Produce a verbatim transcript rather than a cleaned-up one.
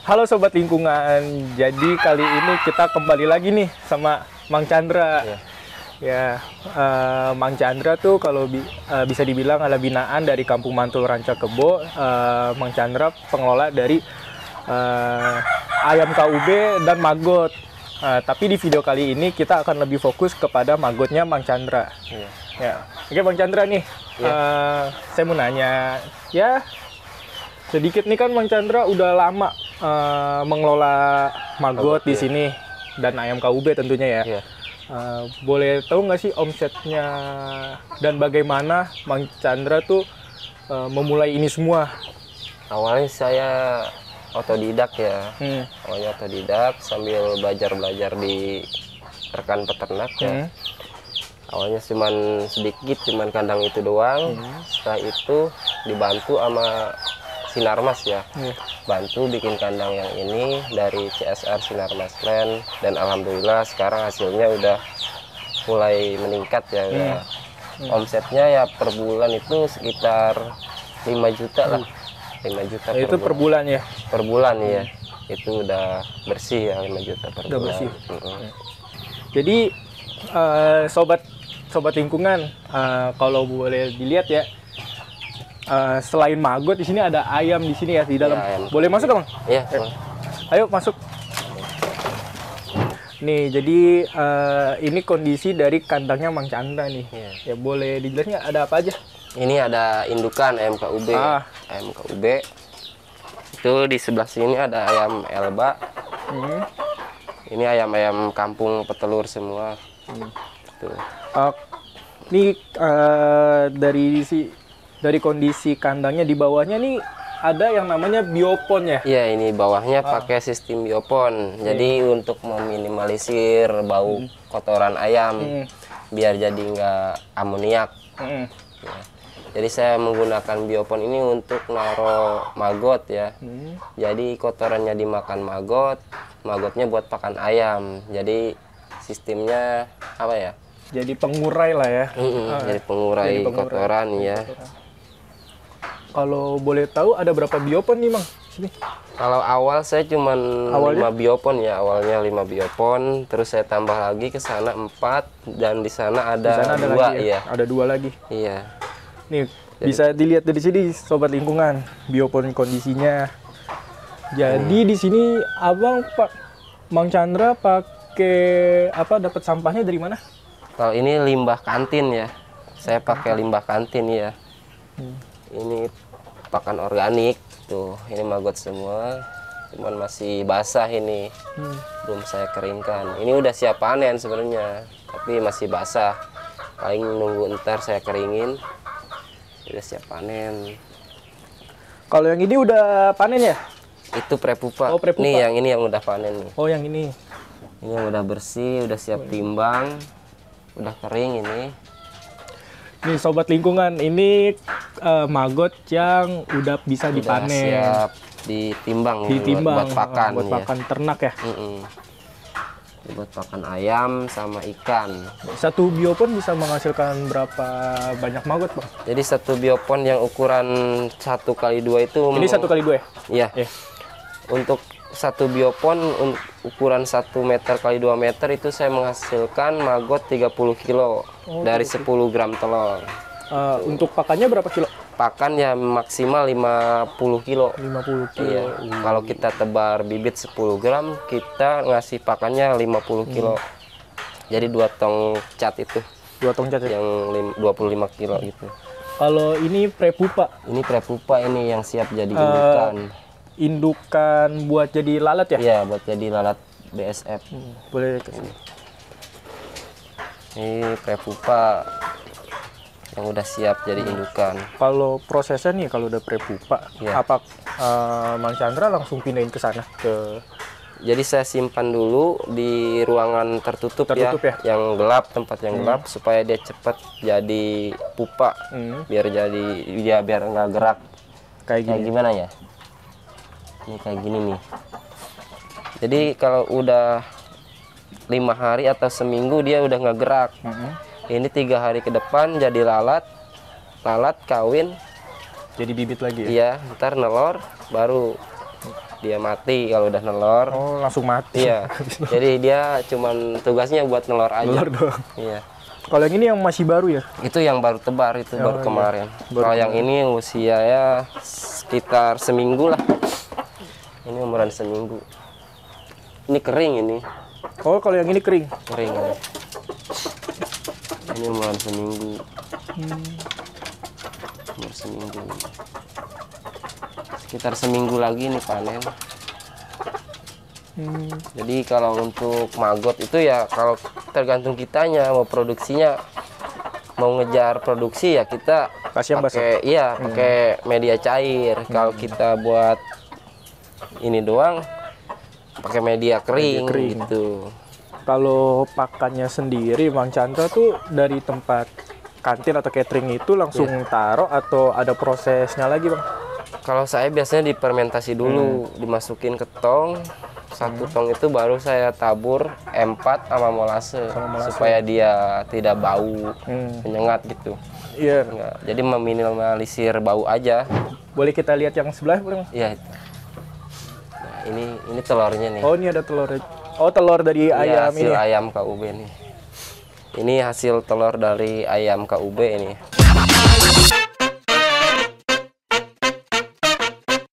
Halo Sobat Lingkungan, jadi kali ini kita kembali lagi nih sama Mang Chandra. Ya, ya uh, Mang Chandra tuh kalau bi uh, bisa dibilang adalah binaan dari Kampung Mantul Ranca Kebo. Uh, Mang Chandra pengelola dari uh, ayam K U B dan Maggot. Uh, tapi di video kali ini kita akan lebih fokus kepada Maggotnya Mang Chandra. ya. Ya, oke Mang Chandra nih, Ya. uh, saya mau nanya, ya sedikit nih kan Mang Chandra udah lama uh, mengelola Maggot di ya. sini dan ayam K U B tentunya ya. Ya. Uh, boleh tahu nggak sih omsetnya dan bagaimana Mang Chandra tuh uh, memulai ini semua? Awalnya saya otodidak ya, Hmm. awalnya otodidak sambil belajar-belajar di rekan peternak ya. Hmm. Awalnya cuman sedikit, cuman kandang itu doang. Hmm. Setelah itu dibantu sama Sinarmas ya, Yeah. bantu bikin kandang yang ini dari C S R Sinarmas Land, dan alhamdulillah sekarang hasilnya udah mulai meningkat ya. Hmm. Udah. Omsetnya ya per bulan itu sekitar lima juta lah, lima juta Itu per bulan ya? per bulan ya. Itu udah bersih ya, lima juta per Udah bulan. bersih. Mm-mm. Jadi uh, sobat sobat lingkungan, uh, kalau boleh dilihat ya, uh, selain Maggot di sini ada ayam di sini ya di dalam. Iya, ayam. Boleh masuk Bang? Iya, Eh, Ayo masuk. Nih, jadi uh, ini kondisi dari kandangnya Mang Chandra nih. Iya. Ya boleh dijelasin nggak ada apa aja? ini ada indukan ayam K U B. Ah. Ayam K U B. Itu di sebelah sini ada ayam Elba. Hmm. Ini ayam-ayam kampung petelur semua. Hmm. Tuh. Uh, ini uh, dari si dari kondisi kandangnya di bawahnya nih ada yang namanya biopon ya. Iya, ini bawahnya Ah. pakai sistem biopon. Jadi untuk meminimalisir bau kotoran ayam, Hmm. biar jadi nggak amoniak. Hmm. Ya. Jadi saya menggunakan biopon ini untuk naro maggot ya. Hmm. Jadi kotorannya dimakan maggot, maggotnya buat pakan ayam. Jadi sistemnya apa ya? Jadi pengurai lah ya. Mm-mm, Ah. jadi pengurai, Jadi pengurai. kotoran ya. Kalau boleh tahu ada berapa biopon nih Mang? Sini. Kalau awal saya cuma Awalnya? lima biopon ya, awalnya lima biopon, terus saya tambah lagi ke sana empat, dan di sana ada, Di sana ada dua lagi ya? ya. Ada dua lagi. Iya. Nih, bisa dilihat dari sini sobat lingkungan, biopon kondisinya. Jadi di sini Abang Pak Mang Chandra pakai apa, dapat sampahnya dari mana? Kalau ini limbah kantin ya, saya pakai limbah kantin ya. Hmm. Ini pakan organik tuh, ini maggot semua, cuman masih basah ini, Hmm. belum saya keringkan. Ini udah siap panen sebenarnya, tapi masih basah. Paling nunggu ntar saya keringin, udah siap panen. Kalau yang ini udah panen ya? Itu prepupa. Oh, prepupa. Nih yang ini yang udah panen nih. Oh, yang ini. Ini yang udah bersih, udah siap timbang, udah kering ini. Nih sobat lingkungan, ini eh, maggot yang udah bisa Udah dipanen, siap ditimbang, ini ditimbang buat, buat pakan buat ya. pakan ternak ya. Mm-mm. Ini buat pakan ayam sama ikan. Satu biopon bisa menghasilkan berapa banyak maggot Bang? Jadi satu biopon yang ukuran satu kali dua itu Ini satu kali dua ya? Iya. Iya. Untuk satu biopon un- ukuran satu meter kali dua meter itu saya menghasilkan maggot tiga puluh kilo Oh, dari sepuluh gram telur. Eh, untuk pakannya berapa kilo? Pakan ya maksimal lima puluh kilo. lima puluh kilo. Iya. Kalau kita tebar bibit sepuluh gram, kita ngasih pakannya lima puluh kilo. Jadi dua tong cat itu Dua tong cat ya? yang lim- dua puluh lima kilo gitu. Kalau ini prepupa, Ini prepupa ini yang siap jadi Eh, indukan. indukan buat jadi lalat ya? Iya, buat jadi lalat B S F. Hmm, boleh ke sini. Ini prepupa yang udah siap jadi indukan. Kalau prosesnya nih, kalau udah prepupa, Iya. apa eh, Mang Chandra langsung pindahin ke sana ke Jadi saya simpan dulu di ruangan tertutup, Tertutup ya? yang gelap, tempat yang gelap, supaya dia cepat jadi pupa, Hmm, biar jadi dia biar nggak gerak. kayak Kayak gini? gimana ya? Ini kayak gini nih. Jadi kalau udah lima hari atau seminggu dia udah nggak gerak. Mm-mm. Ini tiga hari ke depan jadi lalat, lalat kawin, Jadi bibit lagi ya? iya, ntar nelor, baru dia mati kalau udah nelor. Oh, langsung mati. Iya. Jadi dia cuman tugasnya buat nelor aja. Nelor doang. Iya. Kalau yang ini yang masih baru ya? Itu yang baru tebar itu Oh, baru iya. kemarin. Baru Kalau yang ini usia ya sekitar seminggu lah. Ini umuran seminggu. Ini kering ini. Oh, kalau yang ini kering. Kering ini. Ini umuran seminggu. Hmm. Umur seminggu. Sekitar seminggu lagi nih panen. Hmm. Jadi kalau untuk maggot itu ya kalau tergantung kitanya mau produksinya, mau ngejar produksi ya kita Kasih yang basah. pakai iya pakai media cair. Kalau kita buat ini doang pakai media kering, Media kering. gitu. Kalau pakannya sendiri, Bang Chandra tuh dari tempat kantin atau catering itu langsung taruh atau ada prosesnya lagi, Bang? Kalau saya biasanya difermentasi dulu, dimasukin ke tong. Satu tong itu baru saya tabur M empat sama molase, Sama molase. supaya dia tidak bau, Hmm. menyengat gitu. Iya. Enggak, jadi meminimalisir bau aja. Boleh kita lihat yang sebelah, Bang? Iya. Nah, ini ini telurnya nih. Oh, ini ada telur. Oh, telur dari Ini ayam hasil ini. ayam K U B nih. Ini hasil telur dari ayam K U B ini.